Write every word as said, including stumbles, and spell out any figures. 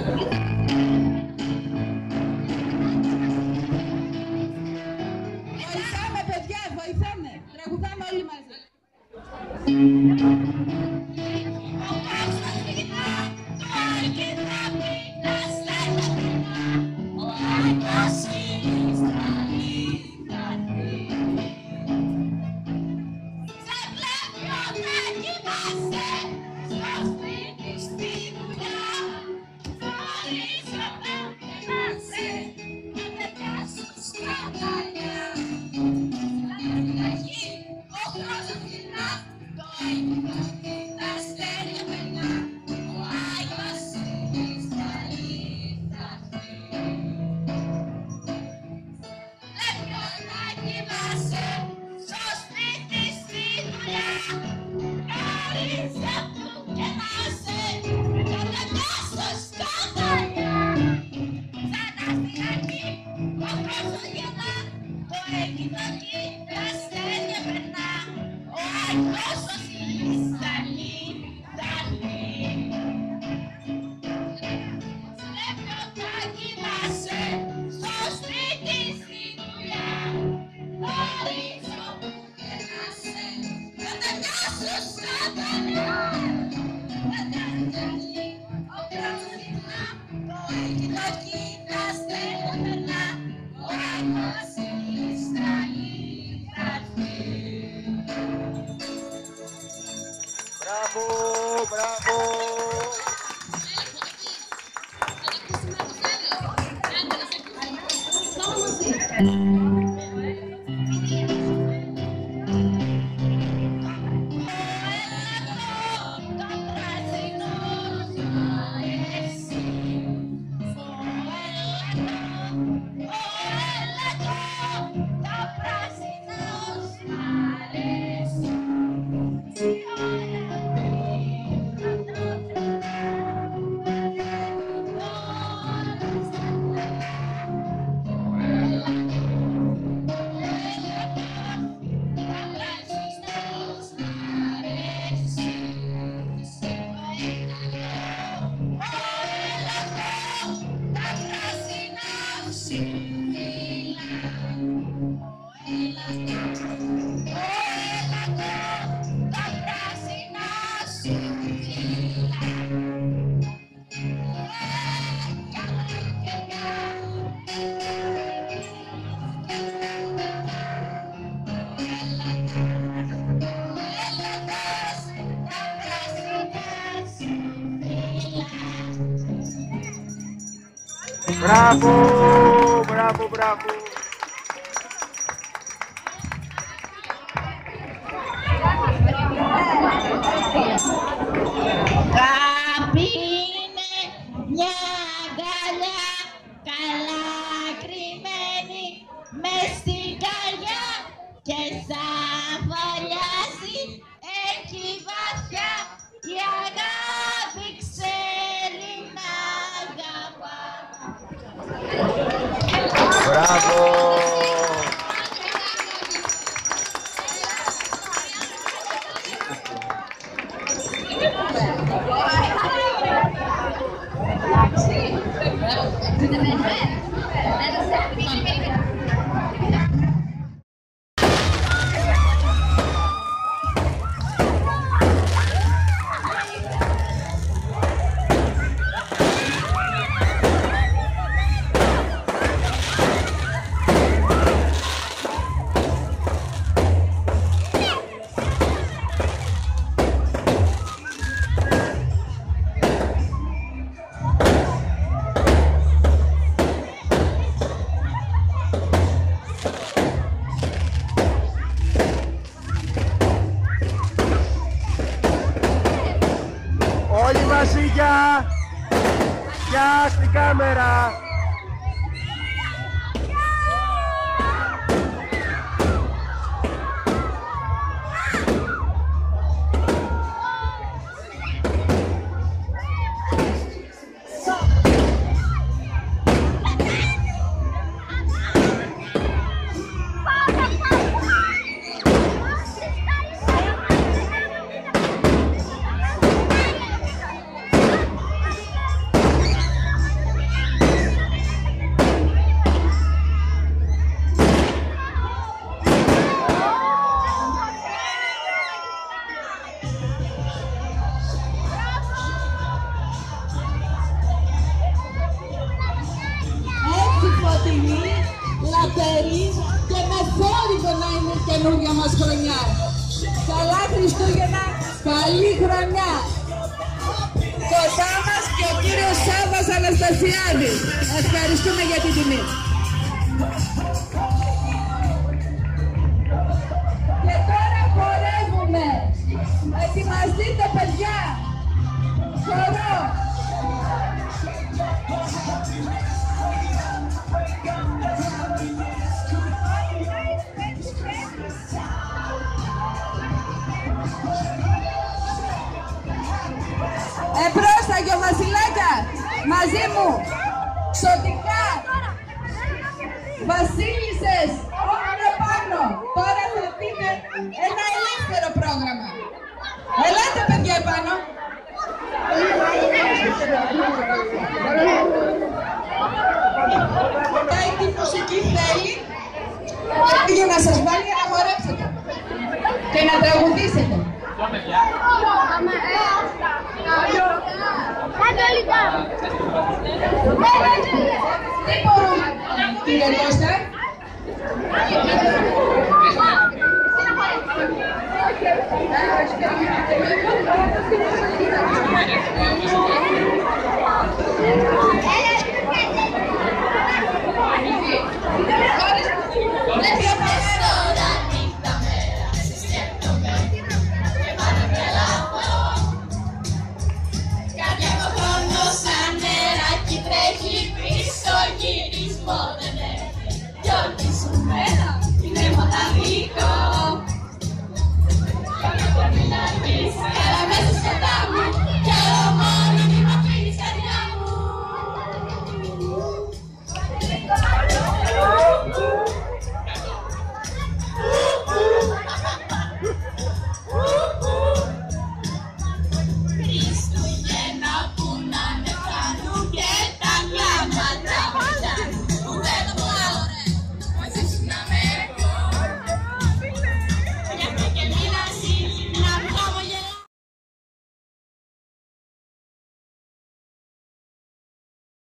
Βοηθάμε, παιδιά, βοηθάμε. Τραγουδάμε όλοι μαζί. Μπράβο, μπράβο. Μπράβο, μπράβο, μπράβο. Αγάπη είναι μια αγκαλιά καλά κρυμμένη μες στην καρδιά και σαν φωλιάζει εκεί βαθιά η αγάπη ξέρει να αγαπά. Μπράβο. Όλοι μαζί, γεια! Γεια στην κάμερα! πατέρι και με θόρυβο να είναι η καινούργια μας χρονιά. Καλά Χριστούγεννα, καλή χρονιά. Κοντά μας και ο κύριος Σάββας Αναστασιάδης. Ευχαριστούμε για την τιμή. Και τώρα χορεύουμε. Ετοιμαστείτε παιδιά. Χορό. Εμπρός τα Γιοβασιλάκια, μαζί μου, ξωτικά, βασίλισσες, όλα πάνω. Τώρα θα δείτε ένα ελεύθερο πρόγραμμα. Ελάτε παιδιά επάνω. Κοιτάει τι μουσική θέλει για να σας βάλει να χορέψετε και να τραγουδήσετε. Τι μπορούμε, κύριε Κώστα?